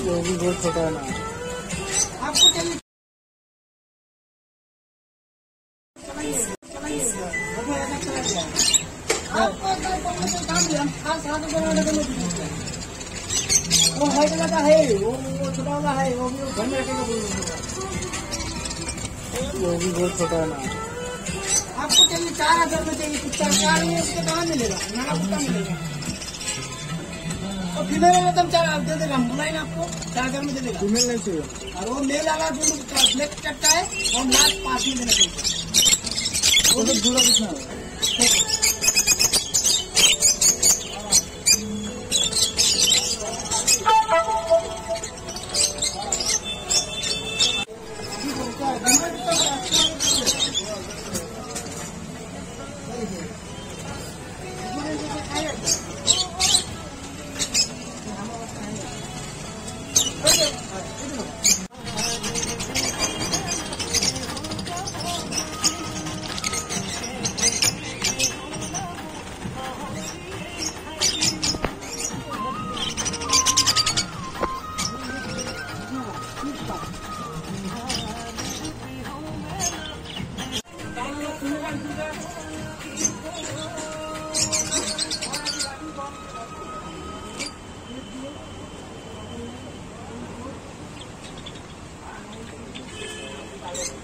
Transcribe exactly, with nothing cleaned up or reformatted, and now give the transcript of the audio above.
वो भी बहुत छोटा है ना। आपको चाहिए आपको काम दिया खास हाथ बनाने के लिए वो है का है वो वो छोटा वाला है वो भी घर में रखेगा वो भी बहुत छोटा है ना। आपको चाहिए चार हजार में चाहिए कुत्ता चार में उसको कहाँ मिलेगा नया कुत्ता मिलेगा और फीमेल वाला तो चार दे देगा हम बुलाएंगे आपको चार हजार में दे देगा फीमेल नहीं चाहिए और वो मेल वाला जो ब्लैक चट्टा है वो हम लास्ट पास में देना चाहिए वो तो दूरा कितना है। Thank you.